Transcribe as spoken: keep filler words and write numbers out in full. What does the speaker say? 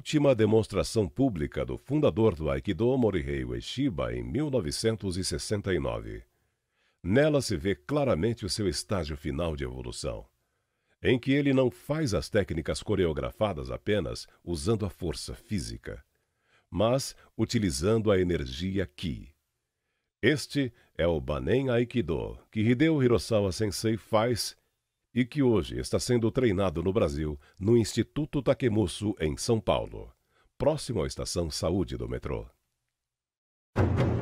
última demonstração pública do fundador do Aikido, Morihei Ueshiba, em mil novecentos e sessenta e nove. Nela se vê claramente o seu estágio final de evolução, em que ele não faz as técnicas coreografadas apenas usando a força física, mas utilizando a energia Ki. Este é o Banen Aikido que Hideo Hirosawa Sensei faz e que hoje está sendo treinado no Brasil, no Instituto Takemuso, em São Paulo, próximo à Estação Saúde do metrô.